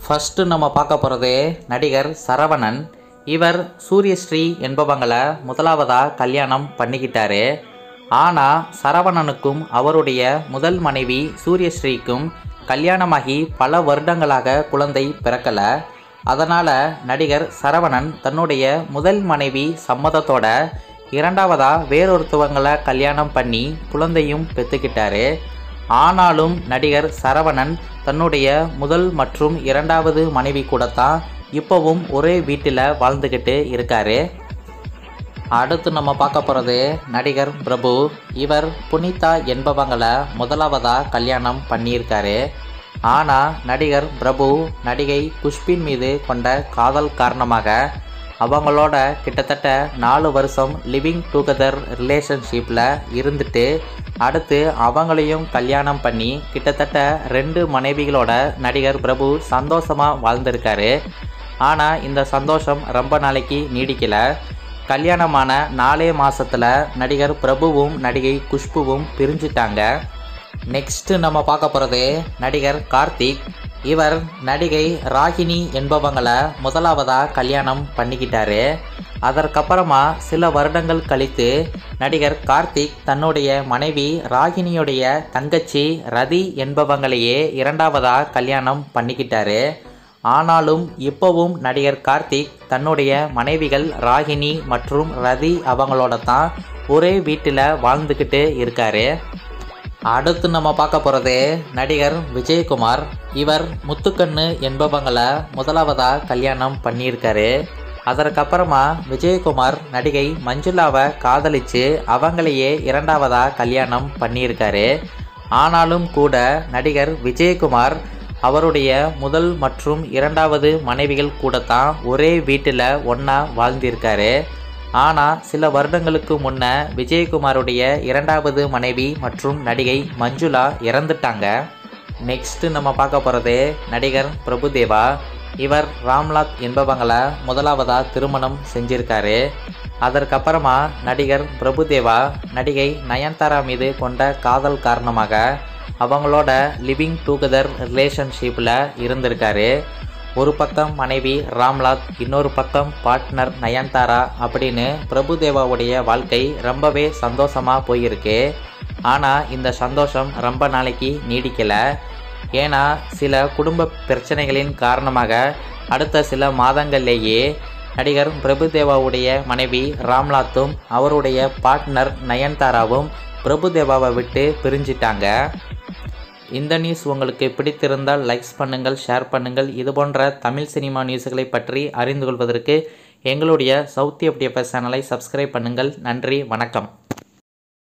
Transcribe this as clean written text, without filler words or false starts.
First நம்ம பார்க்க போகிறது நடிகர் சரவணன். இவர் சூரியஸ்ரீ என்பவங்களை முதலாவதாக கல்யாணம் பண்ணிக்கிட்டாரு. ஆனால் சரவணனுக்கும் அவருடைய முதல் மனைவி சூரியஸ்ரீக்கும் கல்யாணமாகி பல வருடங்களாக குழந்தை பிறக்கலை. அதனால் நடிகர் சரவணன் தன்னுடைய முதல் மனைவி சம்மதத்தோட இரண்டாவதாக வேறொருத்தவங்களை கல்யாணம் பண்ணி குழந்தையும் பெற்றுக்கிட்டாரு. ஆனாலும் நடிகர் சரவணன் தன்னுடைய முதல் மற்றும் இரண்டாவது மனைவி கூடத்தான் இப்போவும் ஒரே வீட்டில் வாழ்ந்துக்கிட்டு இருக்காரு. அடுத்து நம்ம பார்க்க போகிறது நடிகர் பிரபு. இவர் புனிதா என்பவங்களை முதலாவதாக கல்யாணம் பண்ணியிருக்காரு. ஆனால் நடிகர் பிரபு நடிகை குஷ்பின் மீது கொண்ட காதல் காரணமாக அவங்களோட கிட்டத்தட்ட 4 வருஷம் லிவிங் டுகெதர் ரிலேஷன்ஷிப்பில் இருந்துட்டு அடுத்து அவங்களையும் கல்யாணம் பண்ணி கிட்டத்தட்ட 2 மனைவிகளோட நடிகர் பிரபு சந்தோஷமாக வாழ்ந்திருக்காரு. ஆனால் இந்த சந்தோஷம் ரொம்ப நாளைக்கு நீடிக்கலை. கல்யாணமான 4 மாதத்தில் நடிகர் பிரபுவும் நடிகை குஷ்புவும் பிரிஞ்சிட்டாங்க. நெக்ஸ்ட்டு நம்ம பார்க்க போகிறது நடிகர் கார்த்திக். இவர் நடிகை ராகினி என்பவங்களை முதலாவதாக கல்யாணம் பண்ணிக்கிட்டாரு. அதற்கப்புறமா சில வருடங்கள் கழித்து நடிகர் கார்த்திக் தன்னுடைய மனைவி ராகினியுடைய தங்கச்சி ரதி என்பவங்களையே இரண்டாவதாக கல்யாணம் பண்ணிக்கிட்டாரு. ஆனாலும் இப்போவும் நடிகர் கார்த்திக் தன்னுடைய மனைவிகள் ராகினி மற்றும் ரதி அவங்களோட தான் ஒரே வீட்டில் வாழ்ந்துக்கிட்டு இருக்காரு. அடுத்து நம்ம பார்க்க போகிறது நடிகர் விஜயகுமார். இவர் முத்துக்கண்ணு என்பவங்களை முதலாவதாக கல்யாணம் பண்ணியிருக்காரு. அதற்கப்புறமா விஜயகுமார் நடிகை மஞ்சுளாவை காதலித்து அவங்களையே இரண்டாவதாக கல்யாணம் பண்ணியிருக்காரு. ஆனாலும் கூட நடிகர் விஜயகுமார் அவருடைய முதல் மற்றும் இரண்டாவது மனைவிகள் கூடத்தான் ஒரே வீட்டில் ஒன்றா வாழ்ந்திருக்காரு. ஆனால் சில வருடங்களுக்கு முன்ன விஜயகுமாருடைய இரண்டாவது மனைவி மற்றும் நடிகை மஞ்சுளா இறந்துட்டாங்க. நெக்ஸ்ட்டு நம்ம பார்க்க போகிறது நடிகர் பிரபுதேவா. இவர் ராம்நாத் என்பவங்களை முதலாவதாக திருமணம் செஞ்சிருக்காரு. அதற்கப்புறமா நடிகர் பிரபுதேவா நடிகை நயன்தாரா மீது கொண்ட காதல் காரணமாக அவங்களோட லிவிங் டுகெதர் ரிலேஷன்ஷிப்பில் இருந்திருக்காரு. ஒரு பக்கம் மனைவி ராம்நாத், இன்னொரு பக்கம் பார்ட்னர் நயன்தாரா அப்படின்னு பிரபுதேவாவுடைய வாழ்க்கை ரொம்பவே சந்தோஷமாக போயிருக்கு. ஆனால் இந்த சந்தோஷம் ரொம்ப நாளைக்கு நீடிக்கலை. ஏன்னா சில குடும்ப பிரச்சனைகளின் காரணமாக அடுத்த சில மாதங்கள்லேயே நடிகர் பிரபுதேவாவுடைய மனைவி ராம்நாத்தும் அவருடைய பார்ட்னர் நயன்தாராவும் பிரபுதேவாவை விட்டு பிரிஞ்சிட்டாங்க. இந்த நியூஸ் உங்களுக்கு பிடித்திருந்தால் லைக்ஸ் பண்ணுங்கள், ஷேர் பண்ணுங்கள். இதுபோன்ற தமிழ் சினிமா நியூஸ்களை பற்றி அறிந்து கொள்வதற்கு எங்களுடைய சவுத் எஃப்டிஎஃப்எஸ் சேனலை சப்ஸ்கிரைப் பண்ணுங்கள். நன்றி, வணக்கம்.